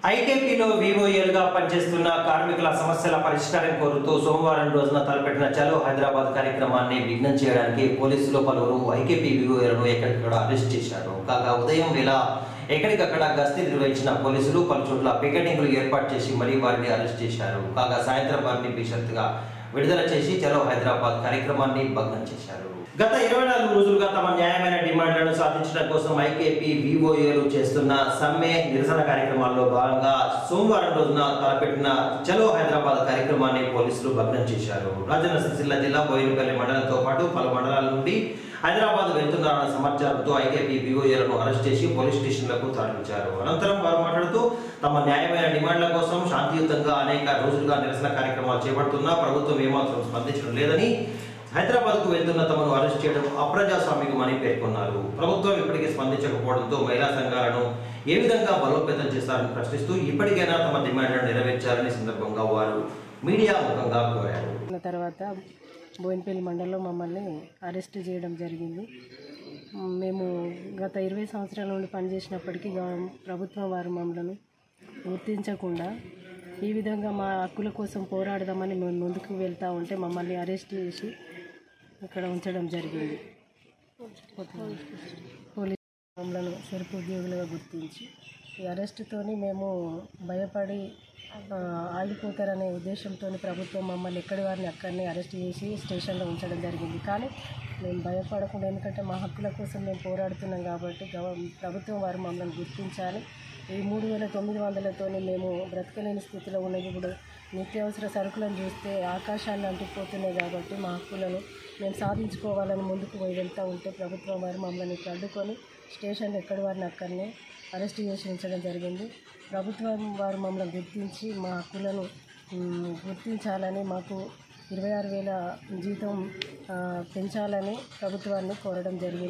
ఐకేపీలో వీఓఏలుగా పనిచేస్తున్న కార్మికుల సమస్యల పరిష్కారం కోరుతూ సోమవారం రోజున తలపెట్టిన చలో హైదరాబాద్ కార్యక్రమాన్ని విఘ్నం చేయడానికి పోలీసులు పలువురు ఐకేపీ వీఓఏలను ఎక్కడికక్కడ అరెస్ట్ చేశారు. కాగా ఉదయం వేళ ఎక్కడికక్కడ గస్తీ నిర్వహించిన పోలీసులు పలు చోట్ల పికెటింగ్లు ఏర్పాటు చేసి మరీ వారిని అరెస్ట్ చేశారు. కాగా సాయంత్రం వారిని బేషరతుగా విడుదల చేసి చలో హైదరాబాద్ కార్యక్రమాన్ని భగ్నం చేశారు. గత 24 రోజులుగా తమ న్యాయమైన డిమాండ్లను సాధించడం కోసం ఐకేపీ వీఓఏలు చేస్తున్న సమ్మె నిరసన కార్యక్రమాల్లో భాగంగా సోమవారం రోజున తలపెట్టిన చలో హైదరాబాద్ కార్యక్రమాన్ని పోలీసులు భగ్నం చేశారు. రాజన్న సిరిసిల్ల జిల్లా బోయినపల్లి మండలంతో పాటు పలు మండలాల నుండి హైదరాబాద్ వెళ్తున్నారన్న సమాచారంతో ఐకేపీ వీఓఏలను అరెస్ట్ చేసి పోలీస్ స్టేషన్లకు తరలించారు. అనంతరం వారు మాట్లాడుతూ తమ న్యాయమైన డిమాండ్ల కోసం శాంతియుతంగా అనేక రోజులుగా నిరసన కార్యక్రమాలు చేపడుతున్నా ప్రభుత్వం ఏమాత్రం స్పందించడం లేదని, హైదరాబాద్కు వెళ్తున్న తమను అరెస్ట్ చేయడం అప్రజాస్వామికమని పేర్కొన్నారు. ప్రభుత్వం ఇప్పటికీ స్పందించకపోవడంతో మహిళా సంఘాలను ఏ విధంగా బలోపేతం చేస్తారని ప్రశ్నిస్తూ ఇప్పటికైనా తమ డిమాండ్లను నెరవేర్చాలని సందర్భంగా వారు మీడియా ముఖంగా కోరారు. తర్వాత బోయినపల్లి మండలంలో మమ్మల్ని అరెస్ట్ చేయడం జరిగింది. మేము గత 20 సంవత్సరాల నుండి పనిచేసినప్పటికీ ప్రభుత్వం వారు మమ్మల్ని గుర్తించకుండా ఈ విధంగా మా హక్కుల కోసం పోరాడదామని మేము ముందుకు వెళ్తూ ఉంటే మమ్మల్ని అరెస్ట్ చేసి ఇక్కడ ఉంచడం జరిగింది. పోలీసు మమ్మల్ని సెల్ఫ్ ఉద్యోగులుగా గుర్తించి ఈ అరెస్టుతోని మేము భయపడి ఆగిపోతారనే ఉద్దేశంతో ప్రభుత్వం మమ్మల్ని ఎక్కడి వారిని అక్కడనే అరెస్ట్ చేసి స్టేషన్లో ఉంచడం జరిగింది. కానీ మేము భయపడకుండా, ఎందుకంటే మా హక్కుల కోసం మేము పోరాడుతున్నాం కాబట్టి ప్రభుత్వం వారు మమ్మల్ని గుర్తించాలి. ఈ 3900 మేము బ్రతకలేని స్థితిలో ఉన్నది. ఇప్పుడు నిత్యావసర సరుకులను చూస్తే ఆకాశాన్ని అంటిపోతున్నాయి కాబట్టి మా హక్కులను మేము సాధించుకోవాలని ముందుకు వెళ్తూ ఉంటే ప్రభుత్వం వారు మమ్మల్ని అడ్డుకొని స్టేషన్లో ఎక్కడి వారిని అక్కడనే అరెస్ట్ చేసి ఉంచడం జరిగింది. ప్రభుత్వం వారు మమ్మల్ని గుర్తించి మా హక్కులను గుర్తించాలని, మాకు 26,000 జీతం పెంచాలని ప్రభుత్వాన్ని కోరడం జరిగింది.